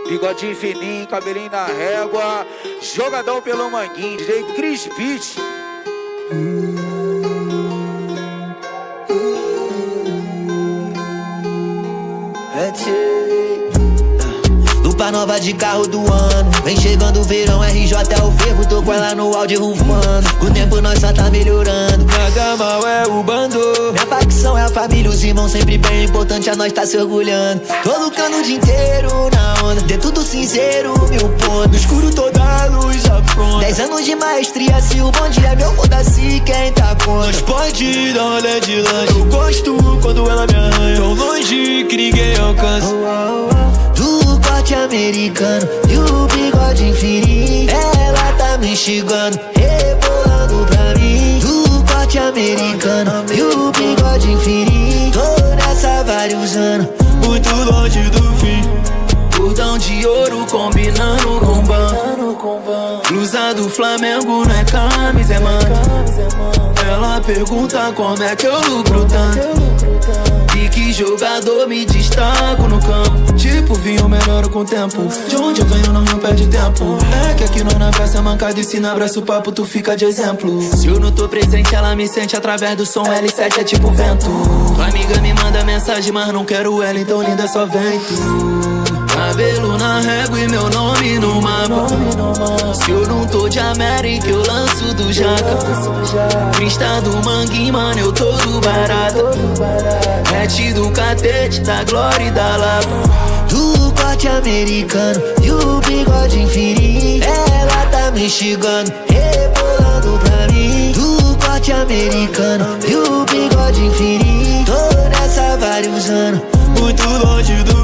Bigodinho fininho, cabelinho na régua. Jogadão pelo Manguinho, DJ Chris Beat. Lupa nova de carro do ano. Vem chegando o verão, RJ é o fervo. Tô com ela no áudio rufando. Com o tempo nós só tá melhorando. Cada mal é o bando. Minha facção é a família, os irmãos sempre bem. Importante a nós tá se orgulhando. Tô lucrando o dia inteiro na onda. De tudo cinzeiro, 1000 pontos. No escuro toda a luz afronta. 10 anos de maestria, se o bom dia é meu, foda-se quem tá contra. Nós pode dar uma olhada de lanche. Eu gosto quando ela me arranha. Tão longe que ninguém alcança. Do corte americano e o bigode fininho. Ela tá me instigando, rebolando pra mim. Do corte americano e o bigode fininho. Tô nessa há vários anos, muito longe do fim. Cordão de ouro combinando com ban. Blusa do Flamengo não é camisa, é mano. Ela pergunta como é que eu lucro tanto. E que jogador me destaco no campo. Tipo, vinho melhoro com o tempo. De onde eu venho não perde tempo. É que aqui nós na praça é mancada. E se não abraça o papo, tu fica de exemplo. Se eu não tô presente, ela me sente através do som. L7 é tipo vento. Tua amiga me manda mensagem, mas não quero ela, então linda é só vento. Cabelo na régua e meu nome no mapa. Se eu não tô de América, eu lanço do Jaca. Crista do Manguinho, mano, eu tô do barato. Rete do catete, da glória e da lava. Do corte americano e o bigode fininho. Ela tá me instigando, rebolando pra mim. Do corte americano e o bigode fininho. Tô nessa há vários anos, muito longe do